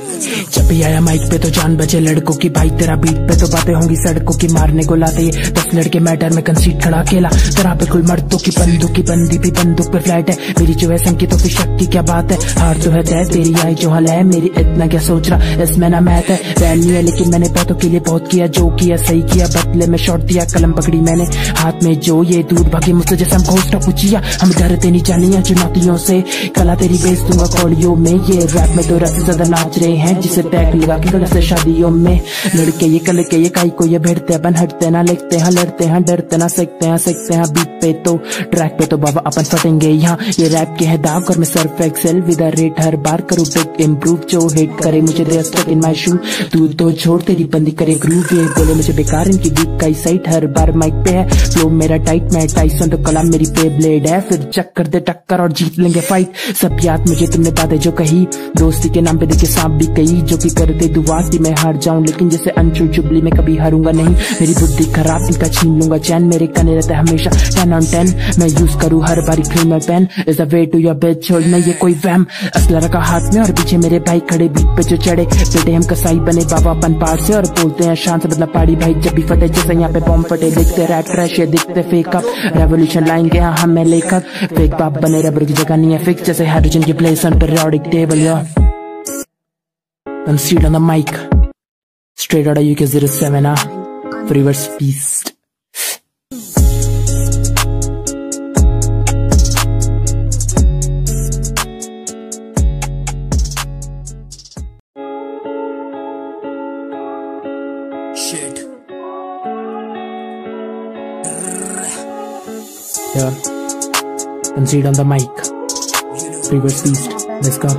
जब भी आया माइक पे तो जान बचे लड़कों की, भाई तेरा बीट पे तो बातें होंगी सड़कों की। मारने को लाते ये 10 लड़के मैटर में कंसीड खड़ा अकेला, तरह पे कुल मर्दों की बंदूक की बंदी भी बंदूक पे फ्लैट है। मेरी जो है संकी तो फिर शक की क्या बात है, हार तो है तय तेरी आई जो हल है मेरी, इतना क्या सोच रहा इसमें ना मैथ है। वैन नहीं है लेकिन मैंने बातों के लिए बहुत किया, जो किया सही किया, बदले में शॉट दिया, कलम पकड़ी मैंने हाथ में जो ये दूर भागी मुझसे जैसे हम घोषणा पूछिया। हम डरते नहीं जानिया चुनौतियों से, कला तेरी बेच दूंगा कॉलियों में। ये रैप में तो रस ज्यादा नाच रहे हैं जिसे टैग लगा के गलत से शादियों में। लड़के ये कल के ये काई को ये भिड़ते बन हटते ना, लिखते हैं लड़ते हैं डरते ना, सीखते हैं बीट पे तो ट्रैक पे तो बाबा अपन फटेंगे यहाँ। ये रैप के है दाव कर मैं Surf Excel with a rate, हर बार करूँ बिग इम्प्रूव, जो हिट करे मुझे दे स्टक इन माय शू। तू तो छोड़ तेरी बंदी करे ग्रूव, ये बोले मुझे बेकार इनकी बीट का साइट, हर बार माइक पे है फ्लो मेरा टाइट, मैं टाइसन तो कलम मेरी पे ब्लेड है, फिर चक्कर दे टक्कर और जीत लेंगे फाइट। सब याद मुझे तुमने बातें जो कही, दोस्ती के नाम पे देखे सांप भी कई, जो कि करते दुआ कि मैं हार जाऊं लेकिन जैसे अंशुल चुबली में कभी हारूंगा नहीं। मेरी बुद्धि खराब इनका छीन लूंगा चैन, मेरे कने रहते हमेशा 10 on 10, मैं यूज करूँ हर बारी क्रीम और pen, is the way to your bed छोड़ना ये कोई वहम। असला रखा हाथ में और पीछे मेरे भाई खड़े बीट पे जो चढ़े, बेटे हम कसाई बने बाबा अपन पार से, और बोलते हैं शान से बदला पाड़ी भाई जब भी फटे, जैसे यहाँ पे बॉम्ब फटे। दिखते रैप ट्रैश ये दिखते फेक अप, रेवोल्यूशन लाएंगे हाँ हम लेकर, फेक बाप बने रबर की जगह नहीं है फिक्स, जैसे हाइड्रोजन की प्लेस ऑन पीरियोडिक टेबल। या Concede on the mic, straight out of UK 07, Freeverse Beast. Shit. Yeah, Concede on the mic, Freeverse Beast, let's go.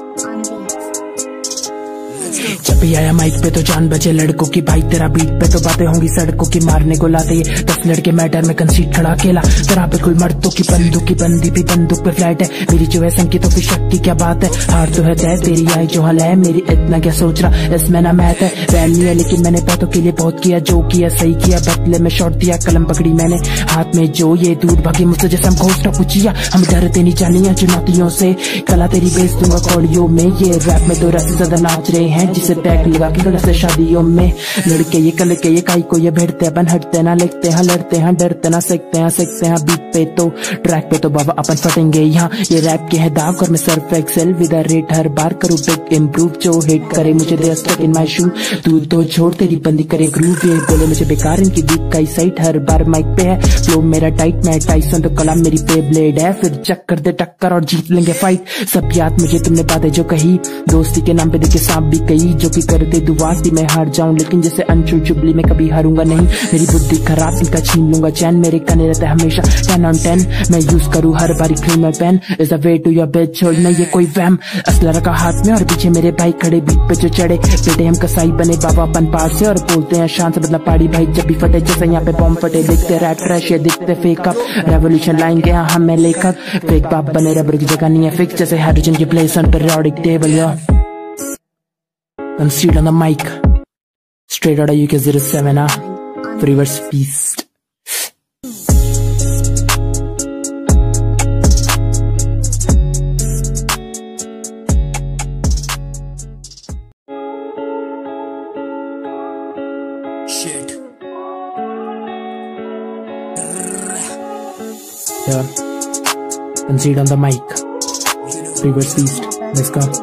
जब भी आया माइक पे तो जान बचे लड़कों की, भाई तेरा बीट पे तो बातें होंगी सड़कों की। मारने को लाते ये 10 लड़के मैटर में कंसीड खड़ा अकेला, तरह पे कुल मर्दों की बंदूक की बंदी भी बंदूक पे फ्लैट है। मेरी जो है संकी तो फिर शक की क्या बात है, हार तो है तय तेरी आई जो हल है मेरी, इतना क्या सोच रहा इसमें ना मैथ है। वैन नहीं है लेकिन मैंने बातों के लिए बहुत किया, जो किया सही किया, बदले में शॉट दिया, कलम पकड़ी मैंने हाथ में जो ये दूर भागी मुझसे जैसे हम घोषणा पूछिया। हम डरते नहीं जानिया चुनौतियों से, कला तेरी बेच दूंगा कॉलियों में। ये रैप में तो रस ज्यादा नाच रहे हैं जिसे टैग लगा के गलत से शादियों में। लड़के ये कल के ये काई को ये भिड़ते बन हटते ना, लिखते हैं लड़ते हैं डरते ना, सीखते हैं बीट पे तो ट्रैक पे तो बाबा अपन फटेंगे यहाँ। ये रैप के है दाव कर मैं Surf Excel with a rate, हर बार करूँ बिग इम्प्रूव, जो हिट करे मुझे दे स्टक इन माय शू। तू तो छोड़ तेरी बंदी करे ग्रूव, ये बोले मुझे बेकार इनकी बीट का साइट, हर बार माइक पे है फ्लो मेरा टाइट, मैं टाइसन तो कलम मेरी पे ब्लेड है, फिर चक्कर दे टक्कर और जीत लेंगे फाइट। सब याद मुझे तुमने बातें जो कही, दोस्ती के नाम पे देखे सांप भी कई, जो कि करते दुआ कि मैं हार जाऊं लेकिन जैसे अंशुल चुबली में कभी हारूंगा नहीं। मेरी बुद्धि खराब इनका छीन लूंगा चैन, मेरे कने रहते हमेशा 10 on 10, मैं यूज करूँ हर बारी क्रीम और pen, is the way to your bed छोड़ना ये कोई वहम। असला रखा हाथ में और पीछे मेरे भाई खड़े बीट पे जो चढ़े, बेटे हम कसाई बने बाबा अपन पार से, और बोलते हैं शान से बदला पाड़ी भाई जब भी फटे, जैसे यहाँ पे बॉम्ब फटे। दिखते रैप ट्रैश ये दिखते फेक अप, रेवोल्यूशन लाएंगे हाँ हम लेकर, फेक बाप बने रबर की जगह नहीं है फिक्स, जैसे हाइड्रोजन की प्लेस ऑन पीरियोडिक टेबल। या Concede on the mic, straight out of UK 07, Freeverse Beast. Shit. Yeah, Concede on the mic, Freeverse Beast, let's go.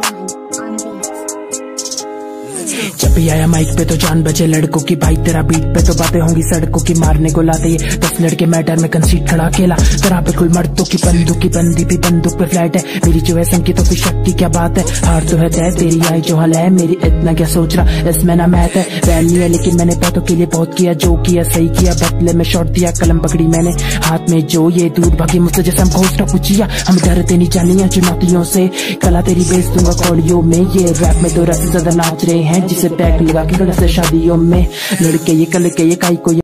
जब भी आया माइक पे तो जान बचे लड़कों की, भाई तेरा बीट पे तो बातें होंगी सड़कों की। मारने को लाते ये 10 लड़के मैटर में कंसीड खड़ा अकेला, तरह पे कुल मर्दों की बंदूक की बंदी भी बंदूक पे फ्लैट है। मेरी जो है संकी तो फिर शक की क्या बात है, हार तो है तय तेरी आई जो हल है मेरी, इतना क्या सोच रहा इसमें ना मैथ है। वैन नहीं है लेकिन मैंने बातों के लिए बहुत किया, जो किया सही किया, बदले में शॉट दिया, कलम पकड़ी मैंने हाथ में जो ये दूर भागी मुझसे जैसे हम घोषणा पूछिया। हम डरते नहीं जानिया चुनौतियों से, कला तेरी बेच दूंगा कॉलियों में। ये रैप में तो रस ज्यादा नाच रहे हैं जिसे टैग लगा के गलत से शादियों में। लड़के ये कल के ये काई को